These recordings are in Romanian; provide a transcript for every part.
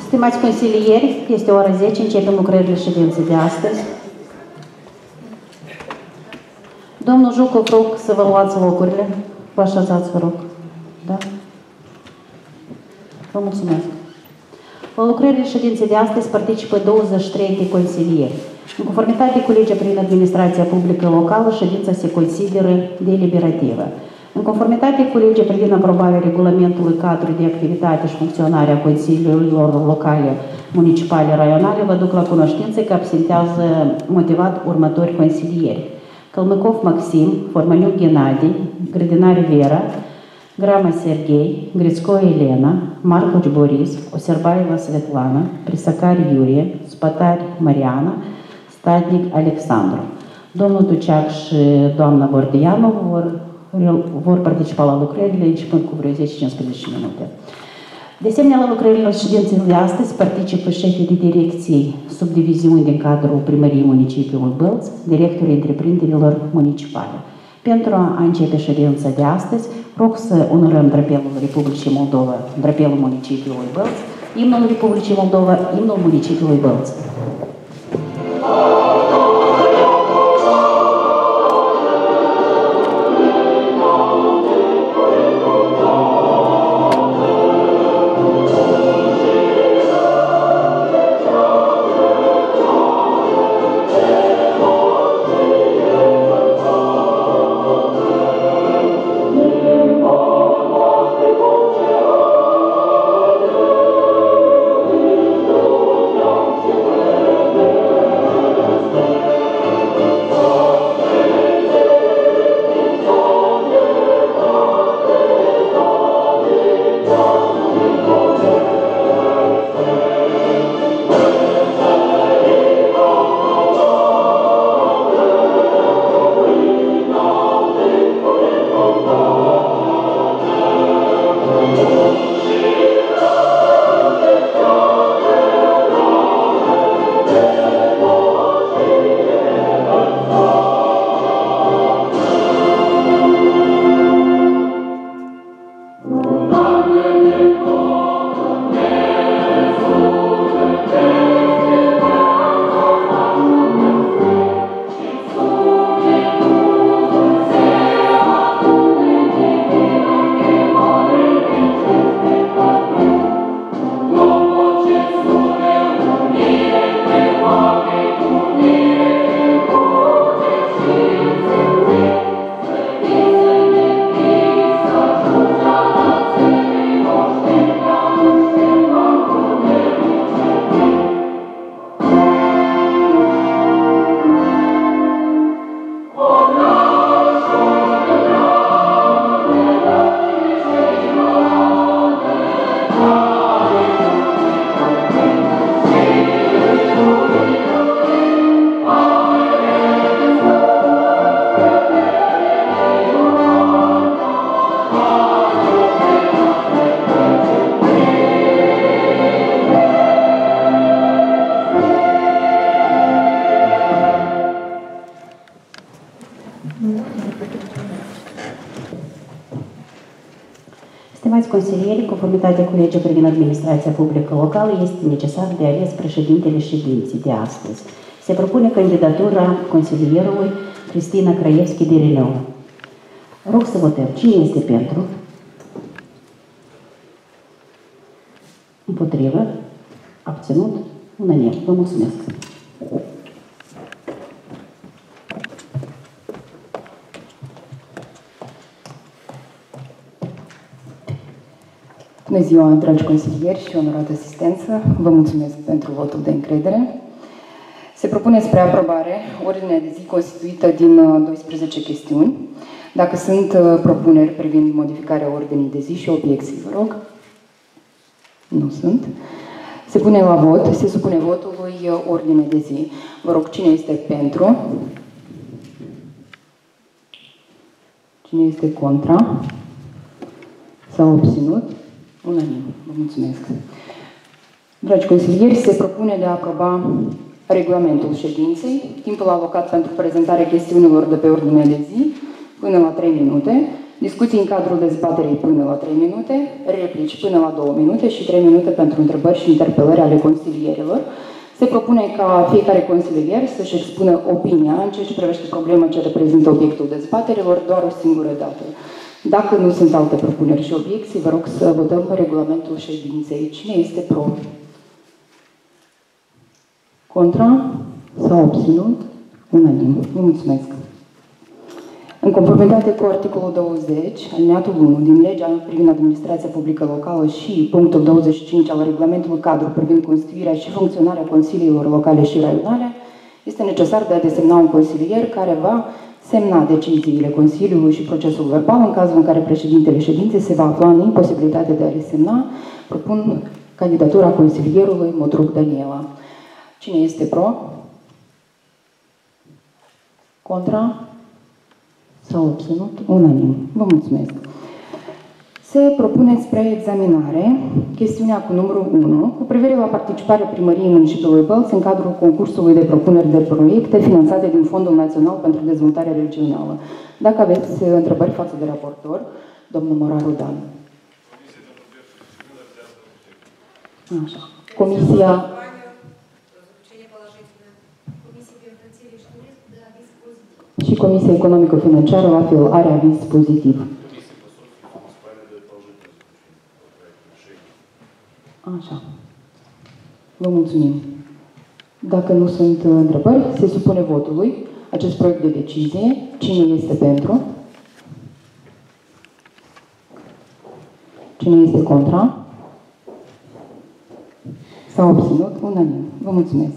Stimați consilieri, este ora 10, începem lucrările ședinței de astăzi. Domnul Jucov, rog să vă luați locurile. Vă așezați, vă rog. Da? Vă mulțumesc. La lucrările ședinței de astăzi participă 23 de consilieri. În conformitate cu legea prin administrația publică locală, ședința se consideră deliberativă. În conformitate cu legea privind aprobarea regulamentului cadru de activitate și funcționare a consiliilor locale, municipale, raionale, vă duc la cunoștință că absentează motivat următori consilieri: Călmăcov Maxim, Formaniuc Ghenadii, Grădinar Vera, Grama Serghei, Grițco Elena, Marcoci Boris, Oserbaeva Svetlana, Prisacari Iurie, Spătari Mariana, Stadnic Alexandru. Domnul Duceac și doamna Bordianu vor participa la lucrările începând cu vreo 10-15 minute. De asemenea, la lucrările ședinței de astăzi participă șefii de direcții subdiviziuni din cadrul primăriei municipiului Bălț, directorii întreprinderilor municipale. Pentru a începe ședința de astăzi, rog să onorăm drapelul Republicii Moldova, drapelul municipiului Bălț, imnul Republicii Moldova, imnul municipiului Bălț. Stimați consilieri, în conformitate cu legea privind administrația publică locală, este necesar de ales președintele ședinței de astăzi. Se propune candidatura consilierului Cristina Craievski de Rileu. Rog să votăm. Cine este pentru? Împotrivă? Abținut? Unanim. Vă mulțumesc. Bună ziua, dragi consilieri și onorată asistență! Vă mulțumesc pentru votul de încredere. Se propune spre aprobare ordinea de zi constituită din 12 chestiuni. Dacă sunt propuneri privind modificarea ordinii de zi și obiecții, vă rog. Nu sunt. Se pune la vot, se supune votului ordine de zi. Vă rog, cine este pentru? Cine este contra? S-a obținut? Unanim. Vă mulțumesc. Dragi consilieri, se propune de a aproba regulamentul ședinței, timpul alocat pentru prezentarea chestiunilor de pe ordine de zi, până la 3 minute, Discuții în cadrul dezbaterii până la 3 minute, replici până la 2 minute și 3 minute pentru întrebări și interpelări ale consilierilor. Se propune ca fiecare consilier să-și expună opinia în ceea ce privește problema ce reprezintă obiectul dezbaterilor doar o singură dată. Dacă nu sunt alte propuneri și obiecții, vă rog să votăm regulamentul ședinței. Cine este pro? Contra? S-a obținut? Unanim. Vă mulțumesc. În conformitate cu articolul 20, alineatul 1 din legea privind administrația publică locală și punctul 25 al regulamentului cadru privind constituirea și funcționarea consiliilor locale și raionale, este necesar de a desemna un consilier care va semna deciziile Consiliului și procesul verbal în cazul în care președintele ședinței se va afla în imposibilitate de a le semna. Propun candidatura consilierului Modruc Daniela. Cine este pro? Contra? S-a obținut unanim. Vă mulțumesc. Se propune spre examinare chestiunea cu numărul 1 cu privire la participarea primăriei municipiului Bălți în cadrul concursului de propuneri de proiecte finanțate din Fondul Național pentru Dezvoltare Regională. Dacă aveți întrebări față de raportor, domnul Moraru Dan. Așa. Comisia... Și Comisia Economico-Financiară, la fel, are aviz pozitiv. Așa. Vă mulțumim. Dacă nu sunt întrebări, se supune votului acest proiect de decizie. Cine este pentru? Cine este contra? S-a obținut unanim. Vă mulțumesc.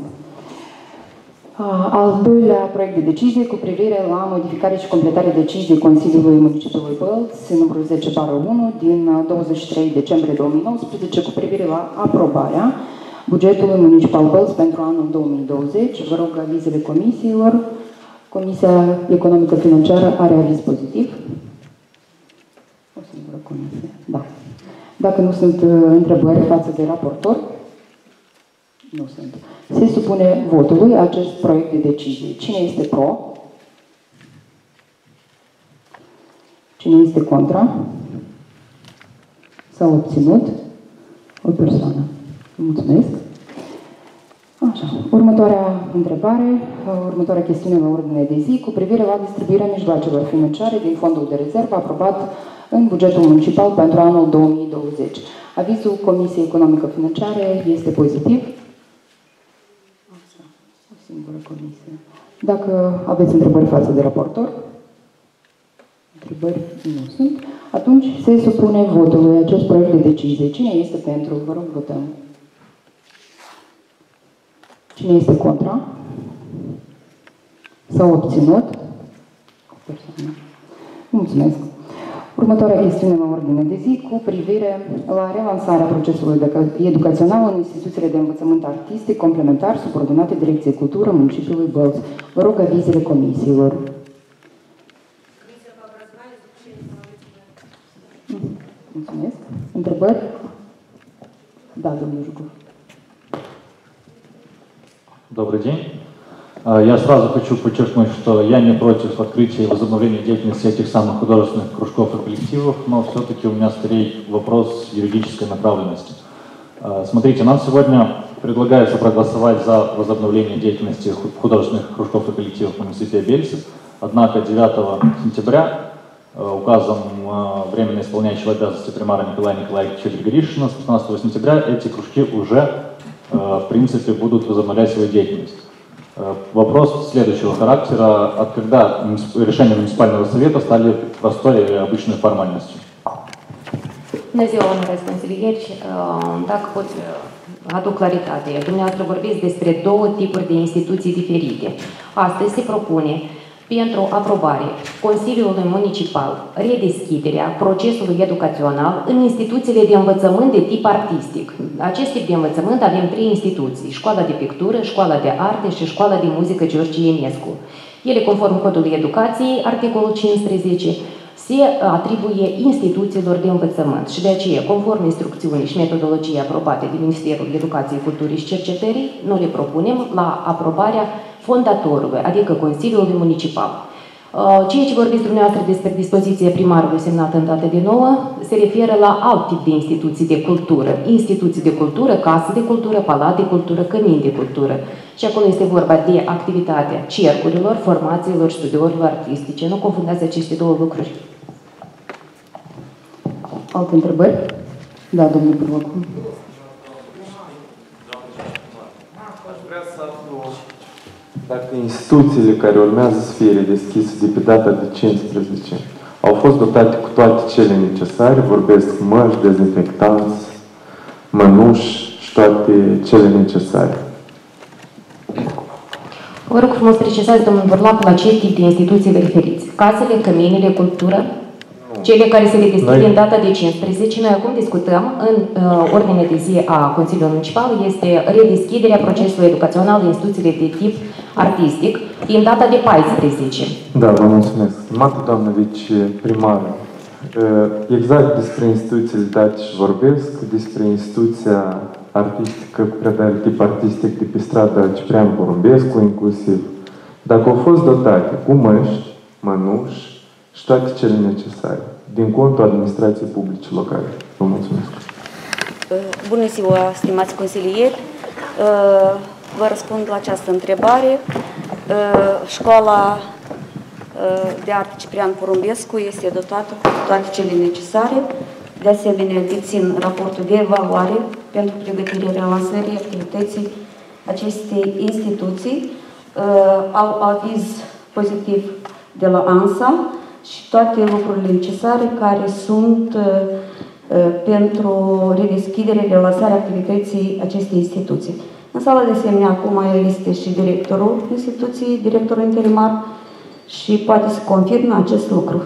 Al doilea proiect de decizie cu privire la modificare și completare deciziei Consiliului Municipiului Bălți, numărul 10/1 din 23 decembrie 2019, cu privire la aprobarea bugetului Municipal Bălți pentru anul 2020. Vă rog avizele comisiilor. Comisia Economică-Financiară are aviz pozitiv. O singură comisie. Da. Dacă nu sunt întrebări față de raportor, nu sunt. Se supune votului acest proiect de decizie. Cine este pro? Cine este contra? S-a obținut o persoană. Mulțumesc. Așa. Următoarea întrebare, următoarea chestiune la ordine de zi, cu privire la distribuirea mijloacelor financiare din fondul de rezervă aprobat în bugetul municipal pentru anul 2020. Avizul Comisiei Economico-Financiare este pozitiv. Singură comisie. Dacă aveți întrebări față de raportor, întrebări nu sunt, atunci se supune votului acest proiect de decizie. Cine este pentru? Vă rog, votăm. Cine este contra? S-a obținut o persoană. Mulțumesc. Următoarea chestiune la ordine de zi cu privire la relansarea procesului educațional în instituțiile de învățământ artistic complementar subordonate Direcției Cultură Municipiului Bălți. Vă rog avizele comisiilor. Mulțumesc. Întrebări? Да, domnul Жуков. Добрый день. Я сразу хочу подчеркнуть, что я не против открытия и возобновления деятельности этих самых художественных кружков и коллективов, но все-таки у меня скорее вопрос юридической направленности. Смотрите, нам сегодня предлагается проголосовать за возобновление деятельности художественных кружков и коллективов в муниципе Бельцы, однако 9 сентября указом временно исполняющего обязанности примара Николая Николаевича Григоришина с 15 сентября эти кружки уже, в принципе, будут возобновлять свою деятельность. Вопрос следующего характера. От когда решения муниципального совета стали простой и обычной формальностью? Bună ziua, onorați consilieri. Dacă pot aduc claritate. Dumneavoastră vorbiți despre două tipuri de instituții diferite. Astăzi se propune pentru aprobare Consiliului Municipal redeschiderea procesului educațional în instituțiile de învățământ de tip artistic. Acest tip de învățământ avem 3 instituții: Școala de Pictură, Școala de Arte și Școala de Muzică George Ienescu. Ele, conform Codului Educației, articolul 15, se atribuie instituțiilor de învățământ și de aceea, conform instrucțiunii și metodologiei aprobate de Ministerul Educației, Culturii și Cercetării, noi le propunem la aprobarea fondatorului, adică Consiliului Municipal. Ceea ce vorbiți dumneavoastră despre dispoziția primarului semnată în data de 9 se referă la alt tip de instituții de cultură. Instituții de cultură, casă de cultură, palat de cultură, cămin de cultură. Și acolo este vorba de activitatea cercurilor, formațiilor, studiourilor artistice. Nu confundați aceste două lucruri. Alte întrebări? Da, domnul Burloc. Aș vrea să aflu dacă instituțiile care urmează să fie redeschise de pe data de 15 au fost dotate cu toate cele necesare, vorbesc măști, dezinfectanți, mănuși și toate cele necesare. Vă rog frumos, precizați, domnul Burlac, la ce tip de instituții vă referiți? Casele, căminile, cultură? Cele care se redeschid în data de 15. Noi acum discutăm în ordine de zi a Consiliului Municipal este redeschiderea procesului educațional de instituțiile de tip artistic din data de 14. Da, vă mulțumesc. Stimată doamnă viceprimară, exact despre instituțiile date și vorbesc, despre instituția artistică cu predare tip artistic de pe strada Ciprian Porumbescu, inclusiv, dacă au fost dotate cu măști, mănuși și toate cele necesare, din contul administrației publice locale. Vă mulțumesc. Bună ziua, stimați consilieri! Vă răspund la această întrebare. Școala de arte Ciprian Porumbescu este dotată cu toate cele necesare. De asemenea, dețin raportul de evaluare pentru pregătirea relansării activității acestei instituții. Au aviz pozitiv de la ANSA și toate lucrurile necesare care sunt pentru redeschiderea, relansarea activității acestei instituții. În sală, de asemenea, acum este și directorul instituției, directorul interimar, și poate să confirme acest lucru.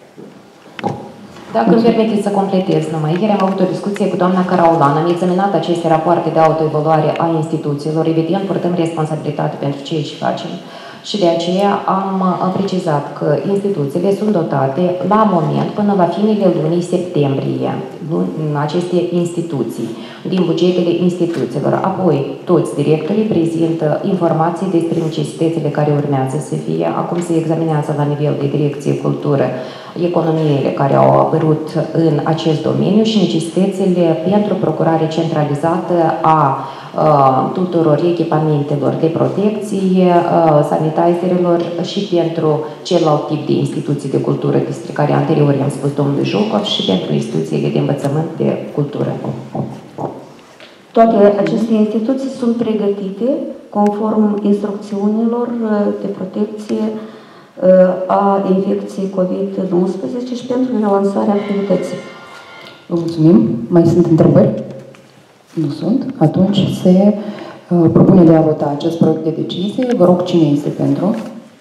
Dacă îmi permiteți să completez numai, ieri am avut o discuție cu doamna Caraulan, am examinat aceste rapoarte de autoevaluare a instituțiilor, evident purtăm responsabilitate pentru ceea ce facem. Și de aceea am precizat că instituțiile sunt dotate la moment până la finele lunii septembrie, aceste instituții, din bugetele instituțiilor. Apoi, toți directorii prezintă informații despre necesitățile care urmează să fie. Acum se examinează la nivel de direcție cultură economiile care au apărut în acest domeniu și necesitățile pentru procurare centralizată a tuturor echipamentelor de protecție, sanitizerelor și pentru celălalt tip de instituții de cultură despre care anterior i-am spus domnului Jocov și pentru instituțiile de învățământ de cultură. Toate aceste instituții sunt pregătite conform instrucțiunilor de protecție a infecției COVID-19 și pentru relansarea activității. Vă mulțumim. Mai sunt întrebări? Nu sunt. Atunci se propune de a vota acest proiect de decizie. Vă rog, cine este pentru?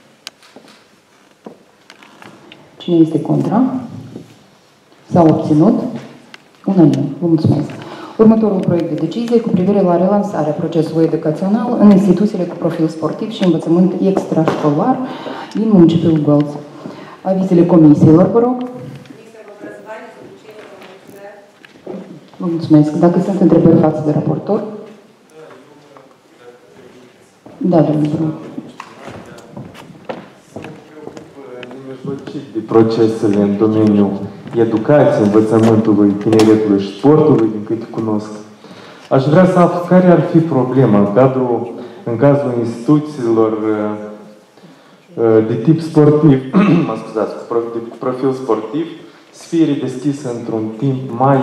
Cine este contra? S-a obținut? Unanim. Vă mulțumesc. Următorul proiect de decizie cu privire la relansarea procesului educațional în instituțiile cu profil sportiv și învățământ extrașcolar din municipiul Gălți. Avizele comisiilor, vă rog. Vă mulțumesc. Dacă sunt întrebări față de raportor? Da, domnule. De procesele în domeniul educației, învățământului, tineretului și sportului, din câte cunosc. Aș vrea să aflu care ar fi problema în cazul instituțiilor de tip sportiv, mă scuzați, de profil sportiv, să fie redeschisă într-un timp mai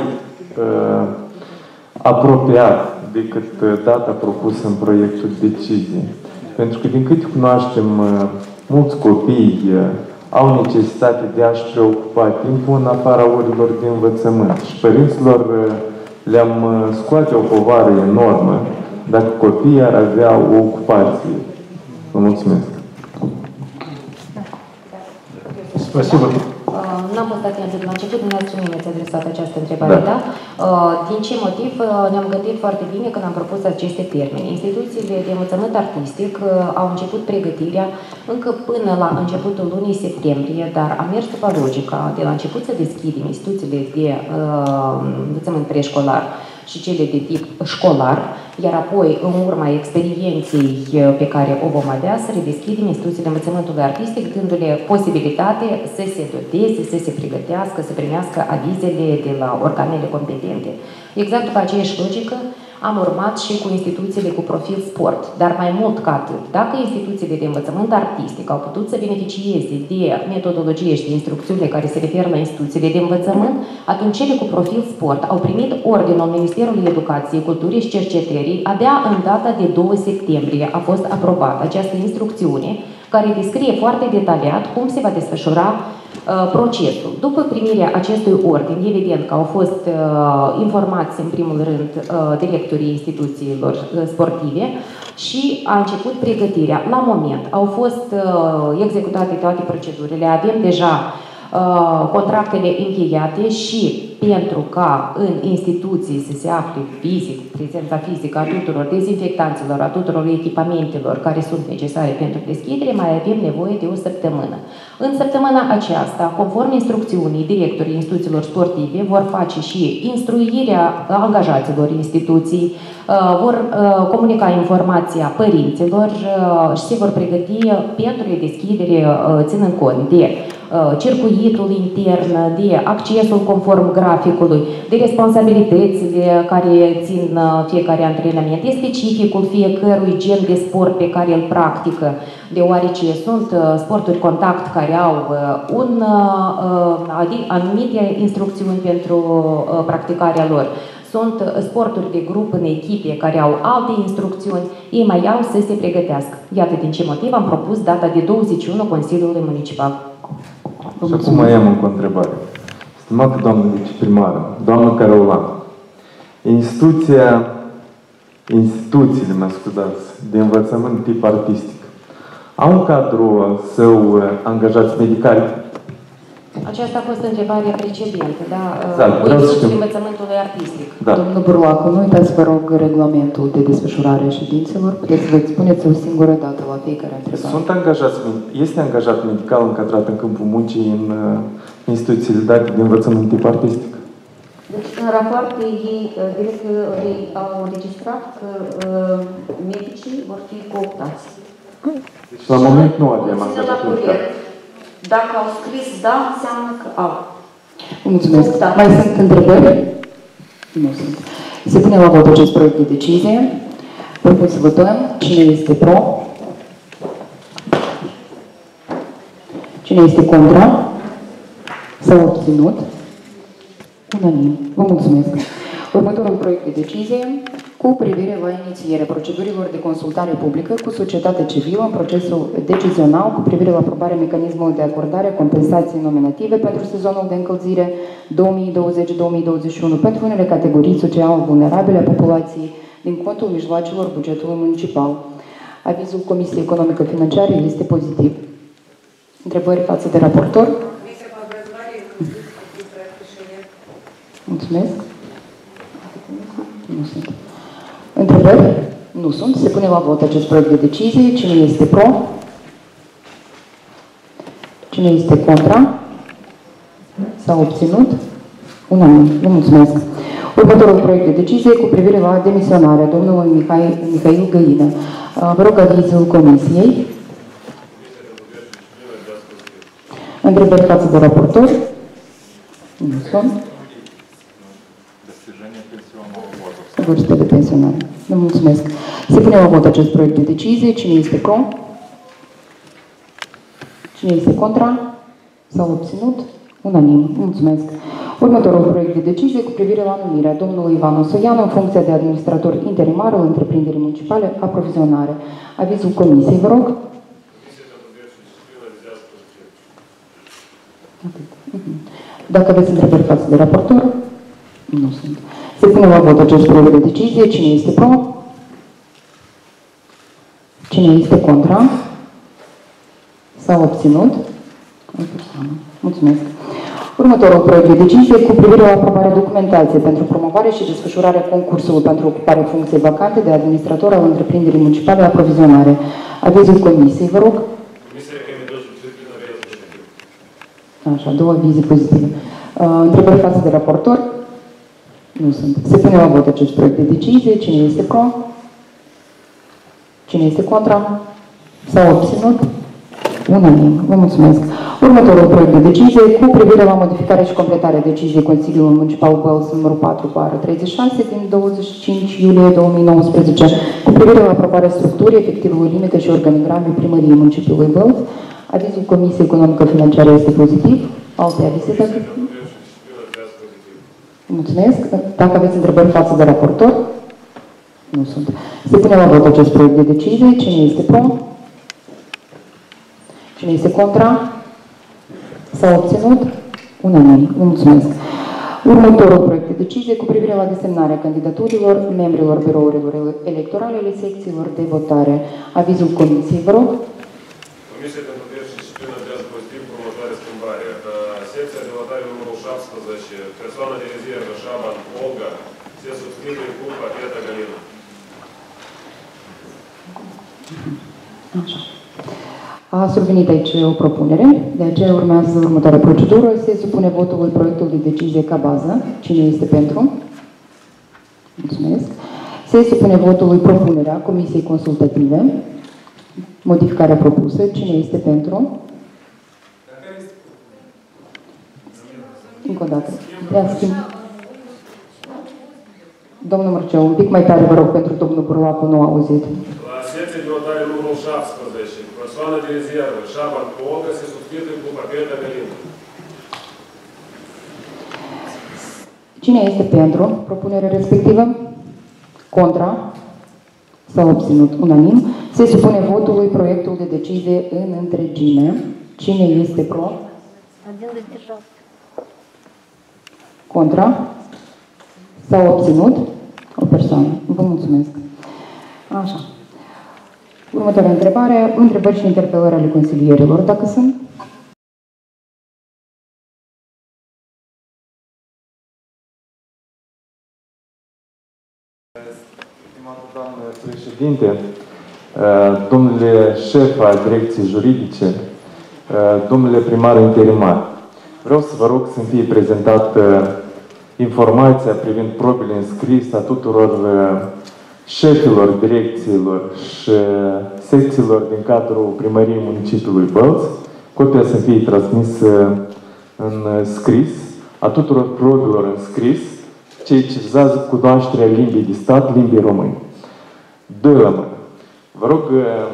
apropiat decât data propusă în proiectul de decizie. Pentru că, din câte cunoaștem, mulți copii au necesitate de a-și preocupa timpul în afara orilor de învățământ. Și părinților le-am scoate o povară enormă dacă copiii ar avea o ocupație. Vă mulțumesc. Спасибо. N-am fost atentă de la început, dumneavoastră mie mi-ați adresat această întrebare, da? Din ce motiv ne-am gândit foarte bine când am propus aceste termeni. Instituțiile de învățământ artistic au început pregătirea încă până la începutul lunii septembrie, dar am mers după logica de la început să deschidem instituțiile de învățământ preșcolar și cele de tip școlar, iar apoi, în urma experienței pe care o vom avea, să redeschidem instituțiile învățământului artistic, dându-le posibilitate să se doteze, să se pregătească, să primească avizele de la organele competente. Exact după aceeași logică, am urmat și cu instituțiile cu profil sport, dar mai mult ca atât. Dacă instituțiile de învățământ artistic au putut să beneficieze de metodologie și de instrucțiunile care se referă la instituțiile de învățământ, atunci cele cu profil sport au primit ordinul Ministerului Educației, Culturii și Cercetării, abia în data de 2 septembrie a fost aprobată această instrucțiune, care descrie foarte detaliat cum se va desfășura procesul. După primirea acestui ordin, evident că au fost informați în primul rând directorii instituțiilor sportive și a început pregătirea. La moment au fost executate toate procedurile, avem deja contractele încheiate și pentru ca în instituții să se afle fizic, prezența fizică a tuturor dezinfectanților, a tuturor echipamentelor care sunt necesare pentru deschidere, mai avem nevoie de o săptămână. În săptămâna aceasta, conform instrucțiunii directorii instituțiilor sportive, vor face și instruirea angajaților instituții, vor comunica informația părinților și se vor pregăti pentru deschidere ținând cont de circuitul intern, de accesul conform graficului, de responsabilitățile care țin fiecare antrenament, de specificul fiecărui gen de sport pe care îl practică, deoarece sunt sporturi contact care au anumite instrucțiuni pentru practicarea lor. Sunt sporturi de grup în echipe care au alte instrucțiuni, ei mai au să se pregătească. Iată din ce motiv am propus data de 21 Consiliului Municipal. Și acum mai am încă o întrebare. Stimată doamnă viceprimară, doamnă Cărulan, instituțiile, de învățământ tip artistic au în cadrul său angajați medicali? Aceasta a fost întrebarea precedentă, da? Exact, Instituții învățământului artistic. Da. Domnul Burlacu, nu uitați, vă rog, regulamentul de desfășurare a ședințelor. Puteți să vă expuneți o singură dată la fiecare întrebare. Este angajat medical încadrat în câmpul muncii în instituțiile date de învățământ tip artistic? Deci, în rapoarte, ei direct au înregistrat că medicii vor fi cooptați. Deci, la moment nu avem angajat medical. Dacă au scris da, înseamnă că au. Mulțumesc. Mai sunt întrebări? Nu sunt. Se pune la vot acest proiect de decizie. Propun să votăm. Cine este pro? Cine este contra? S-a obținut? Unanim. Vă mulțumesc. Următorul proiect de decizie cu privire la inițierea procedurilor de consultare publică cu societatea civilă în procesul decizional cu privire la aprobarea mecanismului de acordare a compensației nominative pentru sezonul de încălzire 2020-2021 pentru unele categorii social vulnerabile a populației din contul mijloacelor bugetului municipal. Avizul Comisiei Economică-Financiare este pozitiv. Întrebări față de raportor? Mulțumesc. Nu sunt. Întrebări? Nu sunt. Se pune la vot acest proiect de decizie. Cine este pro? Cine este contra? S-a obținut? Unanim. Vă mulțumesc. Următorul proiect de decizie cu privire la demisionarea domnului Mihail Găină. Vă rog avizul Comisiei. Întrebări față de raportor? Nu sunt. Vârstă de pensionare. Vă mulțumesc. Se pune la vot acest proiect de decizie. Cine este pro? Cine este contra? S-a obținut? Unanim. Mulțumesc. Următorul proiect de decizie cu privire la numirea domnului Ivan Osoianu în funcția de administrator interimar al întreprinderii municipale aprovizionare. Avizul Comisiei, vă rog. Dacă aveți întrebări față de raportor, nu sunt. Se pune la vot acest proiect de decizie. Cine este pro? Cine este contra? S-a obținut? Mulțumesc. Următorul proiect de decizie cu privire la aprobarea documentației pentru promovare și desfășurarea concursului pentru ocuparea funcției vacante de administrator al întreprinderii municipale aprovizionare. Avizul Comisiei, vă rog. Așa, două avize pozitive. Întrebări față de raportor? Nu sunt. Se pune la vot acest proiect de decizie. Cine este pro? Cine este contra? S-a obținut? Unanim. Vă mulțumesc. Următorul proiect de decizie cu privire la modificarea și completarea deciziei Consiliului Municipal Bălți numărul 4/36 din 25 iulie 2019 cu privire la aprobarea structurii, efectivului limite și organigramei primăriei municipiului Bălți. Avizul Comisiei Economică-Financiară este pozitiv. Alte avize dacă... Mulțumesc. Dacă aveți întrebări față de raportor? Nu sunt. Se pune la vot acest proiect de decizie. Cine este pro? Cine este contra? S-a obținut? Unanim. Vă mulțumesc. Următorul proiect de decizie cu privire la desemnarea candidaturilor membrilor birourilor electorale ale secțiilor de votare. Avizul Comisiei, vă rog. Comisia pentru Piață și Disciplină adrează pozitiv următoarea schimbare. Secția de votare numărul 17, persoana de rezervă Șaban Olga, se substituie cu Papeta Galina. Așa. A survenit aici o propunere, de aceea urmează următoarea procedură. Se supune votului proiectul de decizie ca bază. Cine este pentru? Mulțumesc. Se supune votului propunerea Comisiei Consultative. Modificarea propusă. Cine este pentru? Încă o dată. Domnul Mărceu, un pic mai tare, vă rog, pentru domnul Burlacu, nu a auzit. La secția de votare numărul 17, persoana de rezervă Șaban Olga, se substituie cu Papeta Galina. Cine este pentru propunerea respectivă? Contra? S-a obținut unanim. Se supune votului proiectul de decizie în întregime. Cine este pro? Contra? S-a obținut o persoană. Vă mulțumesc. Așa. Următoarea întrebare. Întrebări și interpelări ale consilierilor, dacă sunt. Stimată doamnă președinte, domnule șef al direcției juridice, domnule primar interimar, vreau să vă rog să-mi fie prezentată informația privind probele înscris a tuturor șefilor direcțiilor și secțiilor din cadrul primăriei municipiului Bălți. Copia să fie transmisă în scris a tuturor probelor înscris, cei ce vizează cunoașterea limbii de stat, limbii române. 2 la mână. Vă rog,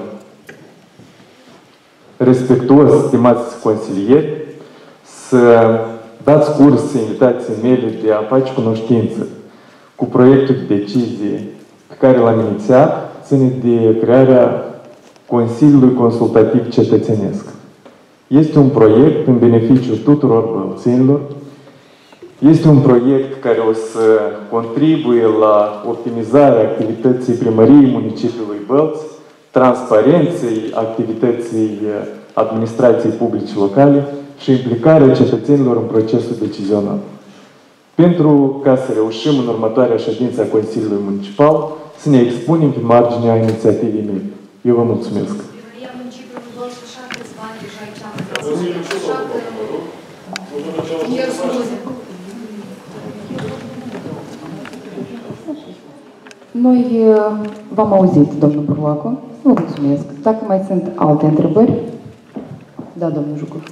respectuos, stimați consilieri, să dați curs invitației mele de a face cunoștință cu proiectul de decizie pe care l-am inițiat, ține de crearea Consiliului Consultativ Cetățenesc. Este un proiect în beneficiul tuturor bălțenilor. Este un proiect care o să contribuie la optimizarea activității primăriei municipiului Bălți, transparenței activității administrației publice locale și implicarea cetățenilor în procesul decizional. Pentru ca să reușim în următoarea ședință a Consiliului Municipal să ne expunem pe marginea inițiativei mele. Eu vă mulțumesc. Noi v-am auzit, domnul Burlacu. Vă mulțumesc. Dacă mai sunt alte întrebări? Да, domnul Жуков.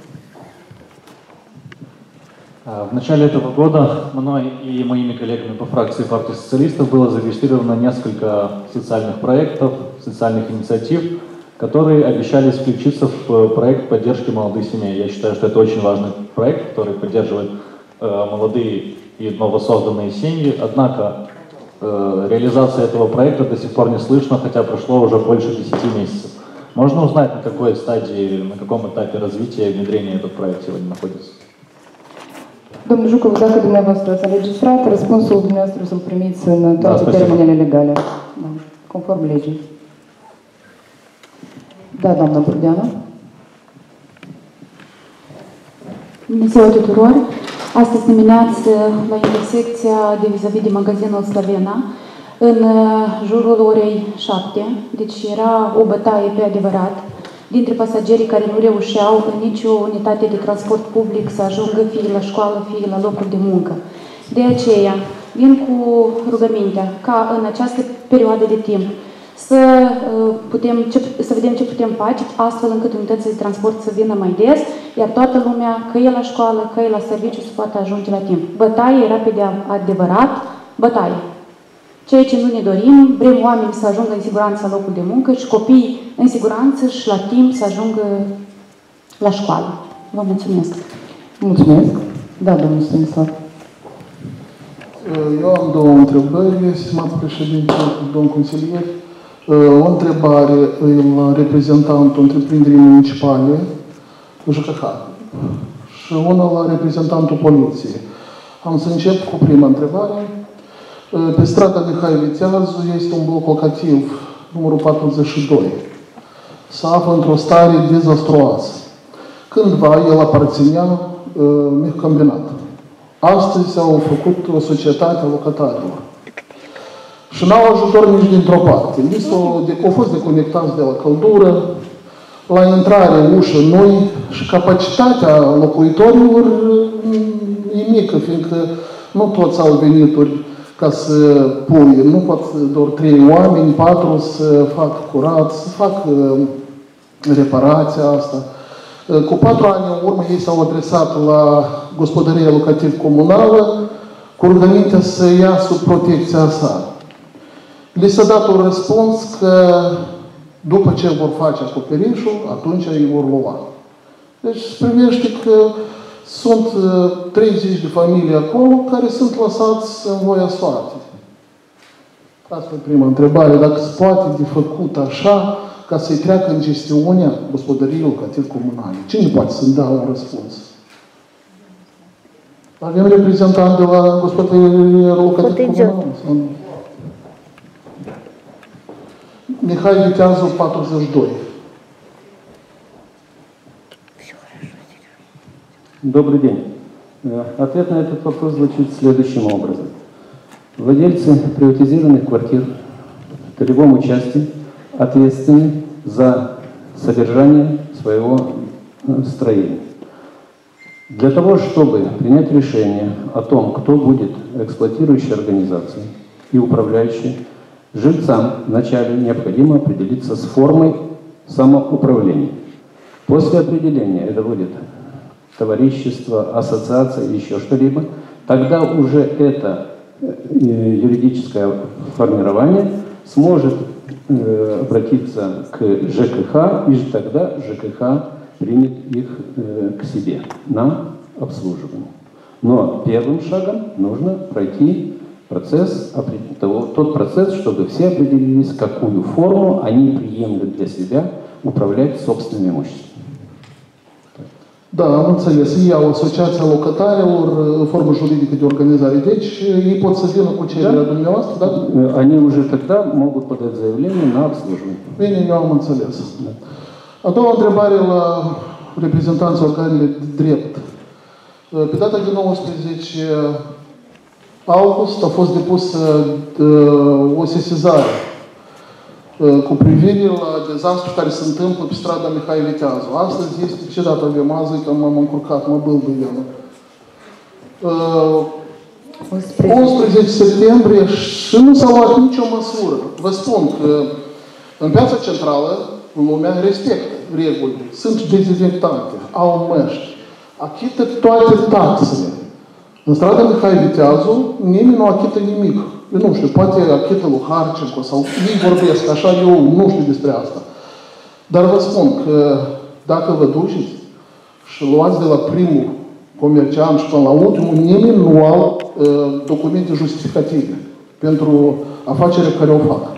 В начале этого года мной и моими коллегами по фракции партии социалистов было зарегистрировано несколько социальных проектов, социальных инициатив, которые обещались включиться в проект поддержки молодых семей. Я считаю, что это очень важный проект, который поддерживает молодые и новосозданные семьи. Однако реализация этого проекта до сих пор не слышно, хотя прошло уже больше 10 месяцев. Можно узнать, на какой стадии, на каком этапе развития и внедрения этот проект сегодня находится? Domnul Жуков, dacă dumneavoastră ați înregistrat, răspunsul dumneavoastră să-l primiți în toate termenele legale. Da, conform legii. Da, doamna Burdeanu. Bună ziua tuturor! Astăzi dimineață, la intersecția de vis-a-vis de magazinul Slavena, în jurul orei 7, deci era o bătaie pe adevărat, dintre pasagerii care nu reușeau în nicio unitate de transport public să ajungă fie la școală, fie la locuri de muncă. De aceea, vin cu rugămintea ca în această perioadă de timp să vedem ce putem face astfel încât unitățile de transport să vină mai des, iar toată lumea, că e la școală, că e la serviciu, să poată ajunge la timp. Bătaie era pe de adevărat bătaie. Ceea ce nu ne dorim, vrem oameni să ajungă în siguranță la locul de muncă și copiii în siguranță și la timp să ajungă la școală. Vă mulțumesc! Mulțumesc! Da, domnul Stanislav. Eu am două întrebări, stimați președinte, domn consilier. O întrebare la reprezentantul întreprinderii municipale, JKH, și una la reprezentantul poliției. Am să încep cu prima întrebare. Pe strada Mihai Viteazu este un bloc locativ, numărul 42. Se află într-o stare dezastruoasă. Cândva el aparținea mic combinat. Astăzi au făcut o societate a locatarilor. Și n-au ajutor nici dintr-o parte. Au fost deconectați de la căldură, la intrare ușă noi și capacitatea locuitorilor e mică, fiindcă nu toți au venituri ca să puie. Nu pot doar 3 oameni, 4 să facă curat, să facă reparația asta. Cu 4 ani în urmă ei s-au adresat la gospodăria locativ-comunală cu rugămintea să ia sub protecția sa. Li s-a dat un răspuns că după ce vor face acoperișul, atunci îi vor lua. Deci se privește că sunt 30 de familii acolo care sunt lăsați în voia soartei. Asta e prima întrebare. Dacă se poate de făcut așa ca să-i treacă în gestiunea gospodăriei locativ-comunale. Cine poate să-mi dea un răspuns? Avem reprezentant de la gospodăria locativ-comunale? Mihai Viteazu, 42. Добрый день. Ответ на этот вопрос звучит следующим образом. Владельцы приватизированных квартир в долевом участке ответственны за содержание своего строения. Для того, чтобы принять решение о том, кто будет эксплуатирующей организацией и управляющей, жильцам вначале необходимо определиться с формой самоуправления. После определения это будет товарищество, ассоциация, еще что-либо, тогда уже это юридическое формирование сможет обратиться к ЖКХ, и тогда ЖКХ примет их к себе на обслуживание. Но первым шагом нужно пройти тот процесс, чтобы все определились, какую форму они приемлют для себя управлять собственным имуществом. Da, am înțeles. Ei au Asociația Locatarilor, formă juridică de organizare. Deci, ei pot să vină cu cererea dumneavoastră, da? Они уже тогда могут подать заявление на обслуживание. Bine, eu am înțeles. A doua întrebare la reprezentanții organele de drept. Pe data de 19 august a fost depusă o sesizare cu privire la dezastru care se întâmplă pe strada Mihai Viteazu. Astăzi este, ce dată avem azi, că m-am încurcat, mă bâlbâie. 11 septembrie și nu s-a luat nicio măsură. Vă spun că în piața centrală lumea respectă regulile. Sunt dezinfectante, au măști, achită toate taxele. În strada Mihai Viteazu nimeni nu achită nimic. Eu nu știu, poate achită lui Harcenco sau ei vorbesc, așa eu nu știu despre asta. Dar vă spun că dacă vă duceți și luați de la primul comerciant și până la ultimul, nimeni nu au documente justificative pentru afacerea care o fac.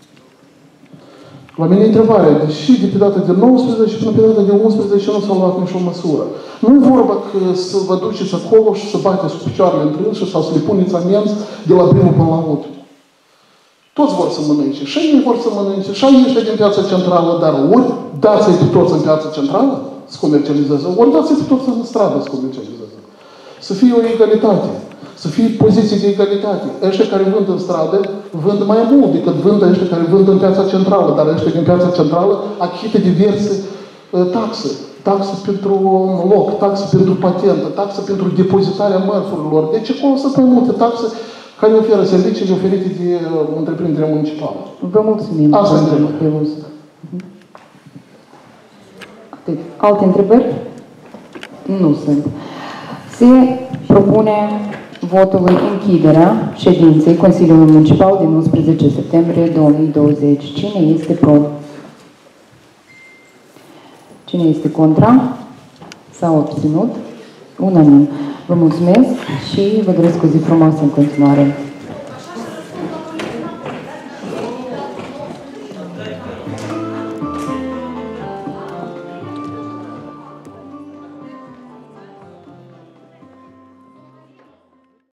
La mine întrebarea, deși de pe data de 19 până pe data de 11 nu s-a luat nicio măsură. Nu e vorba că să vă duceți acolo și să bateți cu picioarele între ei sau să le puneți amenzi de la primul până la ultimul. Toți vor să mănânce. Și ei vor să mănânce. Și ei ăștia din piața centrală, dar ori dați-i pe toți în piața centrală să comercializeze, ori dați-i pe toți în stradă să comercializeze. Să fie o egalitate. Să fie poziții de egalitate. Ăștia care vând în stradă, vând mai mult decât vând ăștia care vând în piața centrală. Dar ăștia din piața centrală achită diverse taxe. Taxă pentru loc, taxă pentru patentă, taxă pentru depozitarea mărfurilor. Deci acolo sunt mai multe taxe care oferă serviciile oferite de întreprinderea municipală. Vă mulțumim. Asta întrebare. Alte întrebări? Nu sunt. Se propune votului închiderea ședinței Consiliului Municipal din 11 septembrie 2020. Cine este pro? Cine este contra? S-a obținut? Unanim. Vă mulțumesc și vă doresc o zi frumoasă în continuare.